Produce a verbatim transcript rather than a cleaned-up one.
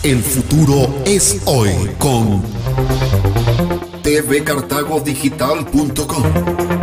El futuro es hoy con t v cartago digital punto com.